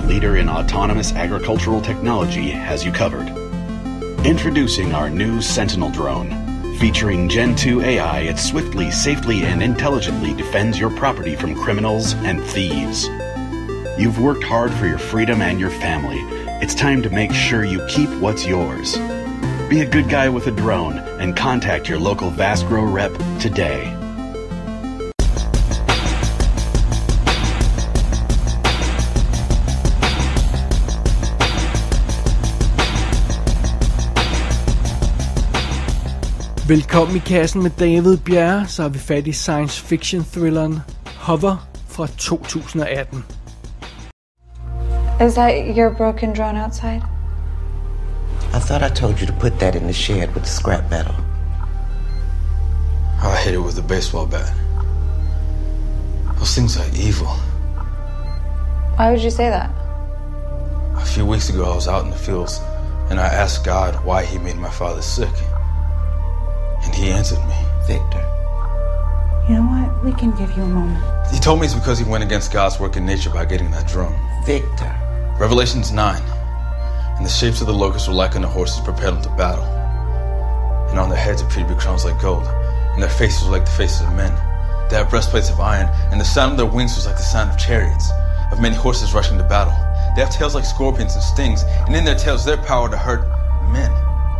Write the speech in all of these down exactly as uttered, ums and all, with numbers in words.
leader in autonomous agricultural technology, has you covered. Introducing our new Sentinel drone. Featuring Gen two A I, it swiftly, safely, and intelligently defends your property from criminals and thieves. You've worked hard for your freedom and your family. It's time to make sure you keep what's yours. Be a good guy with a drone and contact your local Vasgrow rep today. Velkommen i kassen med David Bjerre, så har vi fat i science fiction thrilleren Hover fra to tusind og atten. Is that your broken drone outside? I thought I told you to put that in the shed with the scrap metal. I hit it with a baseball bat. Those things are evil. Why would you say that? A few weeks ago I was out in the fields and I asked God why he made my father sick. And he answered me. Victor. You know what? We can give you a moment. He told me it's because he went against God's work in nature by getting that drone. Victor. Revelations nine. And the shapes of the locusts were like unto horses prepared unto battle. And on their heads appeared to be crowns like gold. And their faces were like the faces of men. They had breastplates of iron. And the sound of their wings was like the sound of chariots, of many horses rushing to battle. They have tails like scorpions and stings. And in their tails their power to hurt men.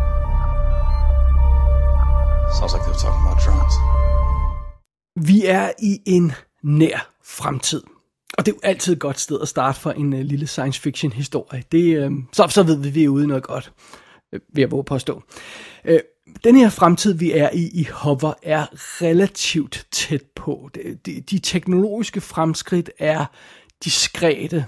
Sounds like they were talking about drones. Vi er i en nær fremtid. Og det er jo altid et godt sted at starte for en uh, lille science fiction historie. Det, uh, så, så ved vi, vi er ude i noget godt, uh, vil jeg våge påstå. Uh, den her fremtid, vi er i i Hover, er relativt tæt på. De, de, de teknologiske fremskridt er diskrete.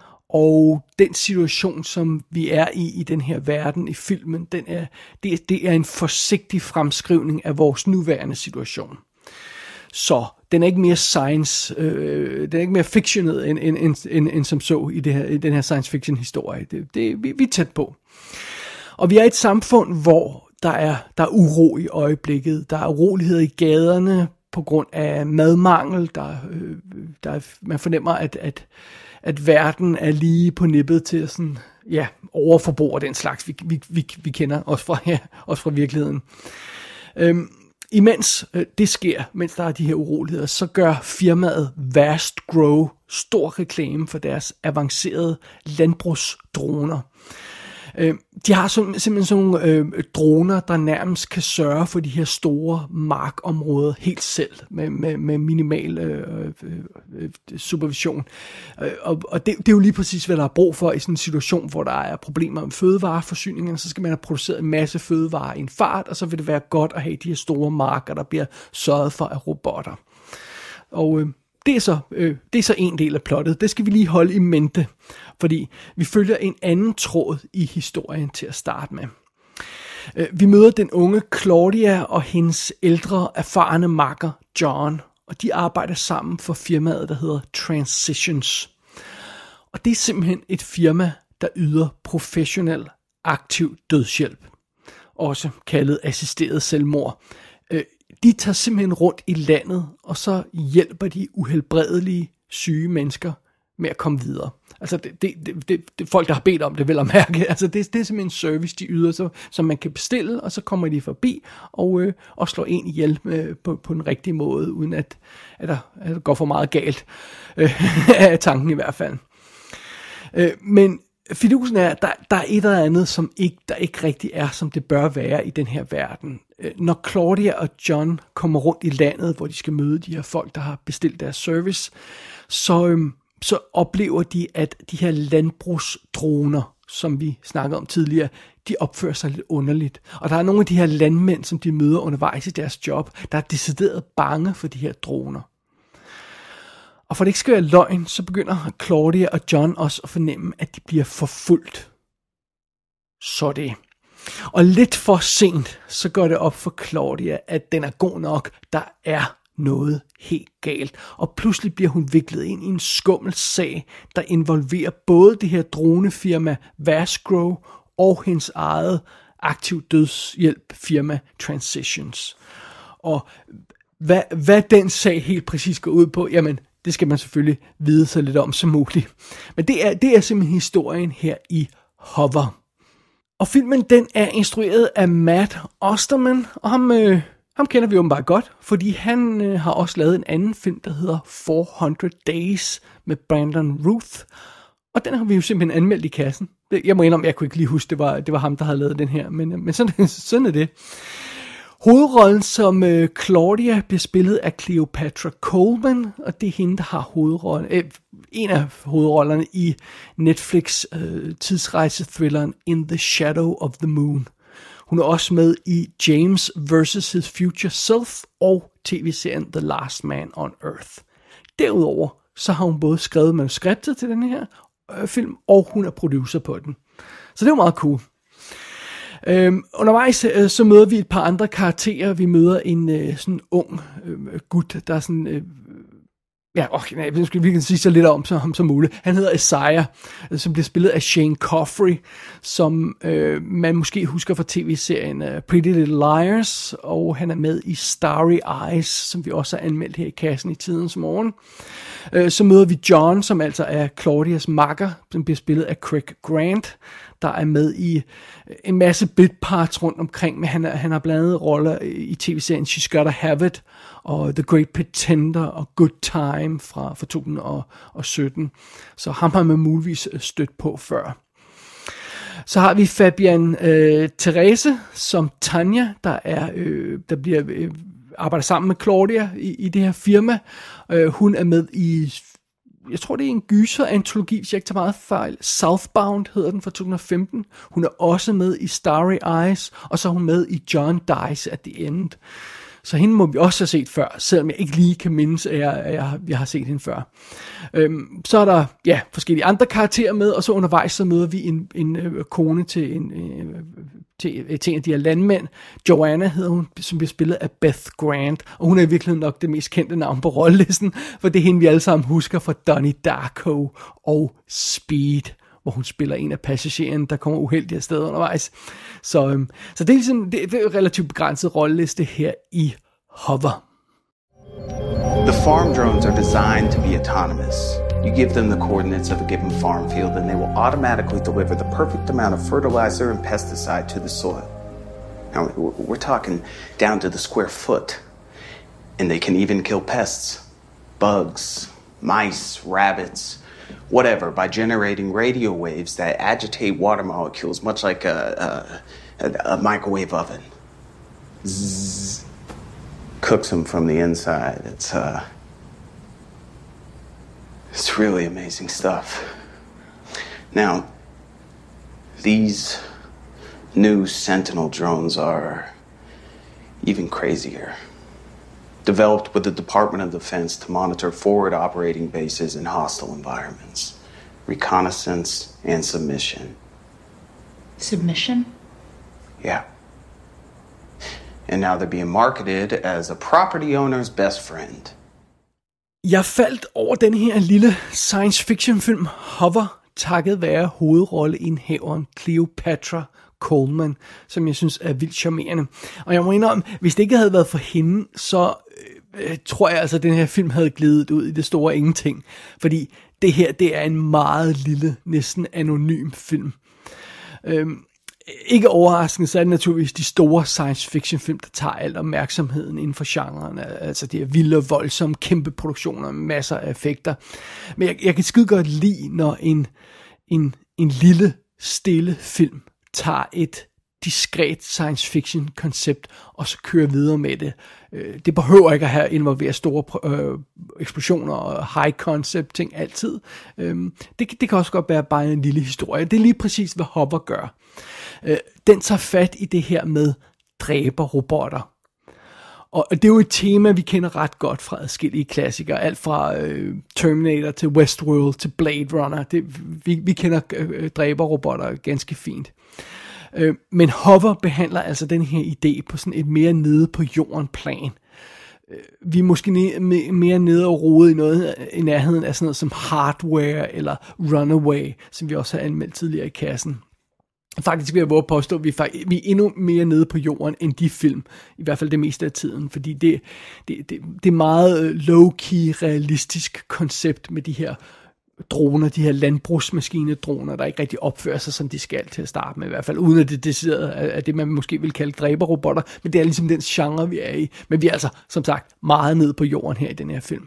Og den situation, som vi er i i den her verden i filmen, den er, det, det er en forsigtig fremskrivning af vores nuværende situation. Så den er ikke mere science, øh, den er ikke mere fictionet end, end, end, end, end som så i, det her, i den her science fiction historie. Det, det, vi, vi er tæt på. Og vi er i et samfund, hvor der er, der er uro i øjeblikket. Der er urolighed i gaderne på grund af madmangel. Der, øh, der, man fornemmer, at, at at verden er lige på nippet til sådan, ja, overforbrug og den slags, vi, vi, vi, vi kender også fra, ja, også fra virkeligheden. Øhm, imens øh, det sker, mens der er de her uroligheder, så gør firmaet Vasgrow stor reklame for deres avancerede landbrugsdroner. Øh, de har sim- simpelthen sådan nogle øh, droner, der nærmest kan sørge for de her store markområder helt selv, med, med, med minimal øh, øh, supervision. Øh, og og det, det er jo lige præcis, hvad der er brug for i sådan en situation, hvor der er problemer med fødevareforsyningen. Så skal man have produceret en masse fødevarer i en fart, og så vil det være godt at have de her store marker, der bliver sørget for af robotter. Og øh, Det er, så, øh, det er så en del af plottet. Det skal vi lige holde i mente, fordi vi følger en anden tråd i historien til at starte med. Øh, vi møder den unge Claudia og hendes ældre, erfarne makker John, og de arbejder sammen for firmaet, der hedder Transitions. Og det er simpelthen et firma, der yder professionel, aktiv dødshjælp, også kaldet assisteret selvmord. Øh, De tager simpelthen rundt i landet, og så hjælper de uhelbredelige, syge mennesker med at komme videre. Altså, det, det, det, det, det folk, der har bedt om det, vel at mærke. Altså, det, det er simpelthen en service, de yder, så, som man kan bestille, og så kommer de forbi og, øh, og slår en ihjel øh, på, på den rigtige måde, uden at, at, der, at der går for meget galt øh, af tanken i hvert fald. Øh, men fidusen er, at der, der er et eller andet, som ikke, der ikke rigtig er, som det bør være i den her verden. Når Claudia og John kommer rundt i landet, hvor de skal møde de her folk, der har bestilt deres service, så, øhm, så oplever de, at de her landbrugsdroner, som vi snakkede om tidligere, de opfører sig lidt underligt. Og der er nogle af de her landmænd, som de møder undervejs i deres job, der er decideret bange for de her droner. Og for det ikke skal være løgn, så begynder Claudia og John også at fornemme, at de bliver forfulgt. Så det. Og lidt for sent, så går det op for Claudia, at den er god nok. Der er noget helt galt. Og pludselig bliver hun viklet ind i en skummel sag, der involverer både det her dronefirma Vasgrow og hendes eget aktiv dødshjælp firma Transitions. Og hvad, hvad den sag helt præcis går ud på, jamen, det skal man selvfølgelig vide så lidt om som muligt. Men det er, det er simpelthen historien her i Hover. Og filmen, den er instrueret af Matt Osterman, og ham, øh, ham kender vi åbenbart godt, fordi han øh, har også lavet en anden film, der hedder four hundred days med Brandon Routh. Og den har vi jo simpelthen anmeldt i kassen. Jeg må indrømme, jeg kunne ikke lige huske, det var, det var ham, der havde lavet den her, men, men sådan, sådan er det. Hovedrollen som øh, Claudia bliver spillet af Cleopatra Coleman, og det er hende, der har hovedrollen, øh, en af hovedrollerne i Netflix øh, tidsrejse-thrilleren In the Shadow of the Moon. Hun er også med i James versus. His Future Self og tv-serien The Last Man on Earth. Derudover så har hun både skrevet manuskriptet til den her øh, film, og hun er producer på den. Så det er jo meget cool. Øhm, undervejs øh, så møder vi et par andre karakterer. Vi møder en øh, sådan ung øh, gut, der er sådan... Øh, ja, åh, nej, jeg skal virkelig sige så lidt om så, ham som muligt. Han hedder Isaiah, øh, som bliver spillet af Shane Coffey, som øh, man måske husker fra tv-serien øh, Pretty Little Liars, og han er med i Starry Eyes, som vi også har anmeldt her i kassen i tidens morgen. Øh, så møder vi John, som altså er Claudias makker, som bliver spillet af Craig Grant, der er med i en masse bit parts rundt omkring, men han, er, han har blandt andet roller i tv-serien She's Gotta Have It, og The Great Pretender, og Good Time fra, fra to tusind og sytten. Så ham har man muligvis stødt på før. Så har vi Fabian øh, Therese som Tanja, der, er, øh, der bliver, øh, arbejder sammen med Claudia i, i det her firma. Øh, hun er med i... Jeg tror, det er en gyser-antologi, hvis jeg ikke tager meget fejl. Southbound hedder den fra to tusind og femten. Hun er også med i Starry Eyes, og så er hun med i John Dies at the End. Så hende må vi også have set før, selvom jeg ikke lige kan mindes, at jeg, at jeg, jeg har set hende før. Øhm, så er der ja, forskellige andre karakterer med, og så undervejs så møder vi en, en øh, kone til en, øh, til, til en af de her landmænd. Joanna hedder hun, som bliver spillet af Beth Grant, og hun er i virkeligheden nok det mest kendte navn på rollelisten, for det er hende, vi alle sammen husker fra Donnie Darko og Speed, hvor hun spiller en af passagererne, der kommer uheldigt afsted undervejs. Så, øhm, så det er ligesom, det, det er en relativt begrænset rolleliste her i Hover. The farm drones are designed to be autonomous. You give them the coordinates of a given farm field and they will automatically deliver the perfect amount of fertilizer and pesticide to the soil. Now, we're talking down to the square foot. And they can even kill pests, bugs, mice, rabbits, whatever, by generating radio waves that agitate water molecules, much like a, a, a microwave oven. Zzz. Cooks them from the inside. It's, uh, it's really amazing stuff. Now, these new Sentinel drones are even crazier. Developed with the Department of Defense to monitor forward operating bases in hostile environments, reconnaissance and submission. Submission? Yeah. And now they're being marketed as a property owner's best friend. Jeg faldt over den her lille science fiction film Hover, takket være hovedrolleindhaveren Cleopatra Coleman, som jeg synes er vildt charmerende. Og jeg må indrømme, hvis det ikke havde været for hende, så øh, tror jeg altså, at den her film havde glidet ud i det store ingenting. Fordi det her, det er en meget lille, næsten anonym film. Øhm, ikke overraskende, så er det naturligvis de store science fiction film, der tager al opmærksomheden inden for genren. Altså de her vilde, voldsomme, kæmpe produktioner med masser af effekter. Men jeg, jeg kan skide godt lide, når en, en, en lille, stille film tager et diskret science fiction koncept og så kører videre med det. Det behøver ikke at have involveret store øh, eksplosioner og high concept ting altid. Det, det kan også godt være bare en lille historie. Det er lige præcis, hvad Hover gør. Den tager fat i det her med dræberrobotter. Og det er jo et tema, vi kender ret godt fra adskillige klassikere. Alt fra øh, Terminator til Westworld til Blade Runner. Det, vi, vi kender øh, dræberrobotter ganske fint. Øh, men Hover behandler altså den her idé på sådan et mere nede på jorden plan. Øh, vi er måske ne- me- mere nede og rode i noget i nærheden af sådan noget som Hardware eller Runaway, som vi også har anmeldt tidligere i kassen. Faktisk vil jeg våge at påstå, at vi, faktisk, vi er endnu mere nede på jorden end de film, i hvert fald det meste af tiden, fordi det, det, det, det er meget low-key, realistisk koncept med de her droner, de her landbrugsmaskinedroner, der ikke rigtig opfører sig, som de skal til at starte med, i hvert fald uden at det decideret er det, man måske vil kalde dræberrobotter, men det er ligesom den genre, vi er i. Men vi er altså, som sagt, meget nede på jorden her i den her film.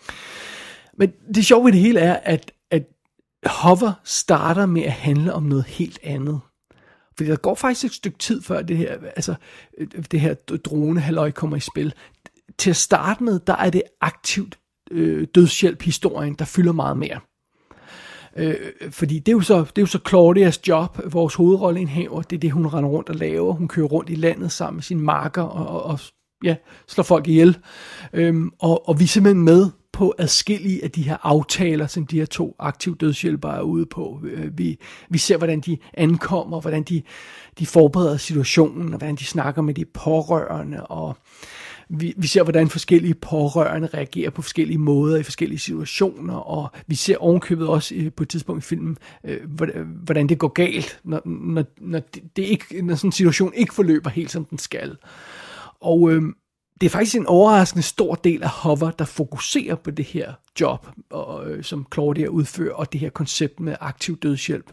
Men det sjove ved det hele er, at, at Hover starter med at handle om noget helt andet. Fordi der går faktisk et stykke tid før det her, altså det her drone-halløj kommer i spil. Til at starte med, der er det aktivt øh, dødshjælp-historien, der fylder meget mere. Øh, fordi det er, jo så, det er jo så Claudias job, vores hovedrolleindhaver, det er det, hun render rundt og laver. Hun kører rundt i landet sammen med sine marker og, og, og ja, slår folk ihjel. Øhm, og, og vi er simpelthen med på adskillige af de her aftaler, som de her to aktive dødshjælpere er ude på. Vi, vi ser, hvordan de ankommer, hvordan de, de forbereder situationen, og hvordan de snakker med de pårørende, og vi, vi ser, hvordan forskellige pårørende reagerer på forskellige måder i forskellige situationer, og vi ser ovenkøbet også på et tidspunkt i filmen, hvordan det går galt, når, når, når, det ikke, når sådan en situation ikke forløber helt, som den skal. Og øhm, det er faktisk en overraskende stor del af Hover, der fokuserer på det her job, og, øh, som Claudia udfører, og det her koncept med aktiv dødshjælp.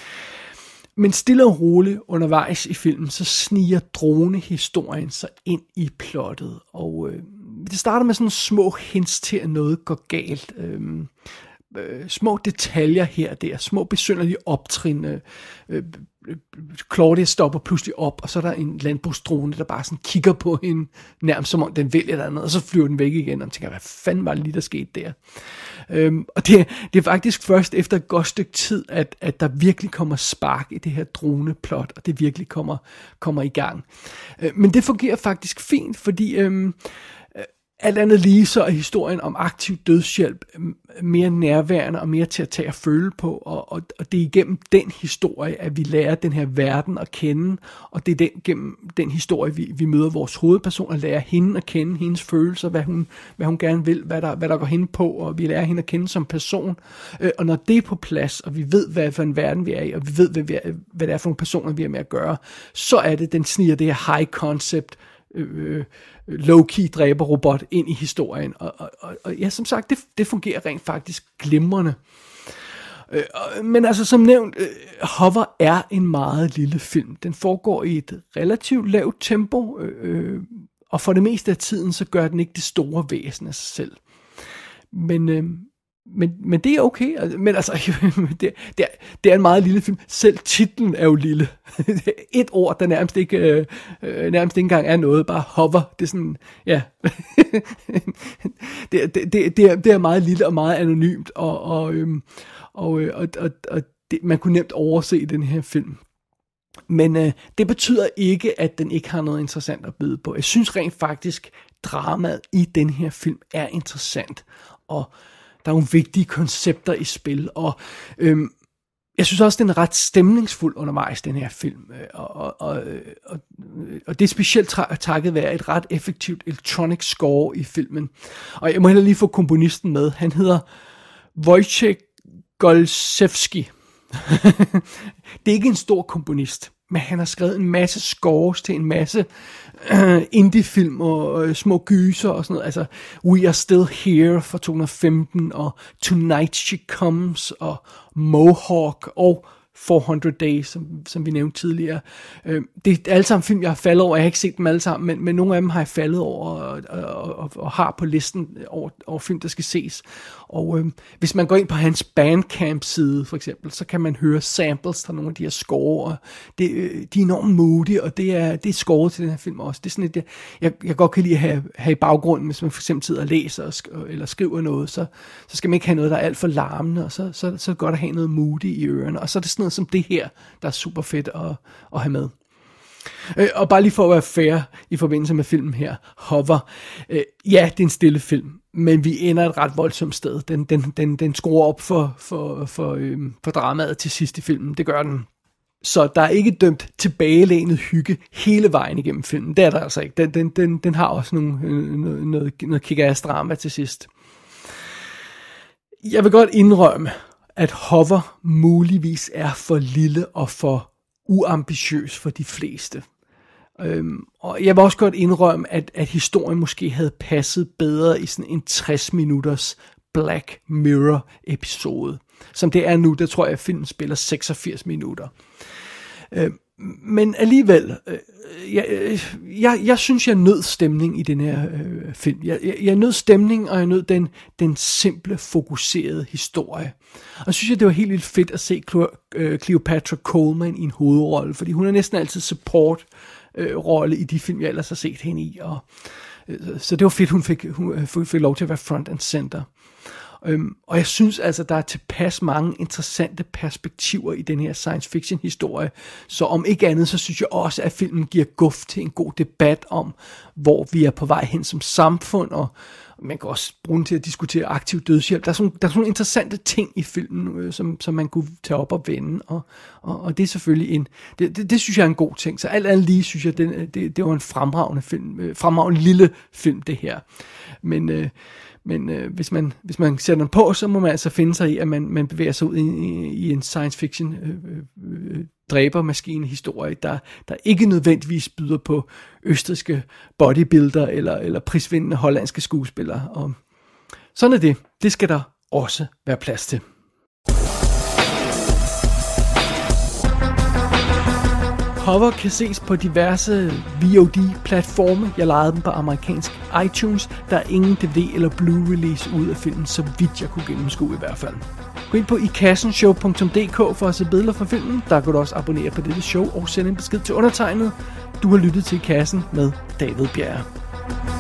Men stille og roligt undervejs i filmen, så sniger dronehistorien sig ind i plottet. Og øh, det starter med sådan små hints til, at noget går galt. Øh, øh, små detaljer her og der, små besynderlige optrin. Øh, øh, Claudia stopper pludselig op, og så er der en landbrugsdrone, der bare sådan kigger på hende, nærmest som om den vil eller andet, og så flyver den væk igen, og man tænker, hvad fanden var det lige, der skete der? Øhm, og det, det er faktisk først efter et godt stykke tid, at, at der virkelig kommer spark i det her droneplot, og det virkelig kommer, kommer i gang. Øh, men det fungerer faktisk fint, fordi øhm, alt andet lige, så er historien om aktiv dødshjælp mere nærværende og mere til at tage og føle på, og, og, og det er igennem den historie, at vi lærer den her verden at kende, og det er den, gennem den historie, vi, vi møder vores hovedperson, og lærer hende at kende, hendes følelser, hvad hun, hvad hun gerne vil, hvad der, hvad der går hende på, og vi lærer hende at kende som person, og når det er på plads, og vi ved, hvad for en verden vi er i, og vi ved, hvad, vi er, hvad det er for nogle personer, vi er med at gøre, så er det, den sniger det her high concept, øh, low-key dræberrobot ind i historien, og, og, og, og ja, som sagt, det, det fungerer rent faktisk glimrende. Øh, men altså, som nævnt, øh, Hover er en meget lille film. Den foregår i et relativt lavt tempo, øh, og for det meste af tiden, så gør den ikke det store væsen af sig selv. Men... Øh, Men, men det er okay, men altså, det, det, er, det er en meget lille film. Selv titlen er jo lille. Et ord, der nærmest ikke, øh, nærmest ikke engang er noget, bare Hover. Det er sådan, ja. det, det, det, det, er, det er meget lille og meget anonymt, og, og, øhm, og, og, og, og det, man kunne nemt overse den her film. Men øh, det betyder ikke, at den ikke har noget interessant at byde på. Jeg synes rent faktisk, dramaet i den her film er interessant, og der er nogle vigtige koncepter i spil, og øhm, jeg synes også, den er ret stemningsfuld undervejs, den her film. Og, og, og, og, og det er specielt tra- takket være et ret effektivt electronic score i filmen. Og jeg må heller lige få komponisten med. Han hedder Wojciech Golszewski. Det er ikke en stor komponist, men han har skrevet en masse scores til en masse uh, indie-film og uh, små gyser og sådan noget. Altså, We Are Still Here fra to tusind og femten, og Tonight She Comes, og Mohawk, og four hundred Days, som, som vi nævnte tidligere. Øh, det er alle sammen film, jeg har faldet over. Jeg har ikke set dem alle sammen, men, men nogle af dem har jeg faldet over og, og, og, og har på listen over, over film, der skal ses. Og øh, hvis man går ind på hans Bandcamp-side, for eksempel, så kan man høre samples fra nogle af de her score. Det, øh, de er enormt modige, og det er, det er scoret til den her film også. Det er sådan et, jeg, jeg godt kan lide at have, have i baggrunden, hvis man for eksempel sidder og læser og sk- eller skriver noget, så, så skal man ikke have noget, der er alt for larmende, og så, så, så er det godt at have noget moody i ørerne. Og så er det sådan noget som det her, der er super fedt at, at have med. Øh, og bare lige for at være fair i forbindelse med filmen her, Hover. Øh, ja, det er en stille film, men vi ender et ret voldsomt sted. Den, den, den, den skruer op for, for, for, øh, for dramaet til sidst i filmen. Det gør den. Så der er ikke dømt tilbagelænet hygge hele vejen igennem filmen. Det er der altså ikke. Den, den, den, den har også nogle, øh, noget, noget, noget kick-ass drama til sidst. Jeg vil godt indrømme, at Hover muligvis er for lille og for uambitiøs for de fleste. Øhm, og jeg vil også godt indrømme, at, at historien måske havde passet bedre i sådan en tres minutters Black Mirror episode. Som det er nu, der tror jeg, at filmen spiller seksogfirs minutter. Øhm, men alligevel, øh, jeg, jeg, jeg synes, jeg nød stemning i den her øh, film. Jeg, jeg, jeg nød stemning, og jeg nød den, den simple, fokuserede historie. Og jeg synes, jeg, det var helt vildt fedt at se Cleopatra Coleman i en hovedrolle, fordi hun er næsten altid support øh, rolle i de film, jeg ellers har set hende i. Og, øh, så det var fedt, hun fik, hun fik lov til at være front and center. Øhm, og jeg synes altså, der er tilpas mange interessante perspektiver i den her science fiction historie. Så om ikke andet, så synes jeg også, at filmen giver guf til en god debat om, hvor vi er på vej hen som samfund, og man kan også bruge den til at diskutere aktiv dødshjælp. Der er sådan, der er sådan nogle interessante ting i filmen, øh, som, som man kunne tage op og vende, og, og, og det er selvfølgelig en, det, det, det synes jeg er en god ting. Så alt andet lige synes jeg, det, det, det var en fremragende film, øh, fremragende lille film, det her. Men øh, Men øh, hvis, man, hvis man sætter den på, så må man altså finde sig i, at man, man bevæger sig ud i, i, i en science fiction øh, øh, dræbermaskine historie, der, der ikke nødvendigvis byder på østrigske bodybuilder eller, eller prisvindende hollandske skuespillere. Og sådan er det. Det skal der også være plads til. Hover kan ses på diverse V O D-platforme. Jeg lejede dem på amerikansk iTunes. Der er ingen D V D eller Blu-release ud af filmen, så vidt jeg kunne gennemskue i hvert fald. Gå ind på i kassen show punktum d k for at se billeder fra filmen. Der kan du også abonnere på dette show og sende en besked til undertegnet. Du har lyttet til I Kassen med David Bjerre.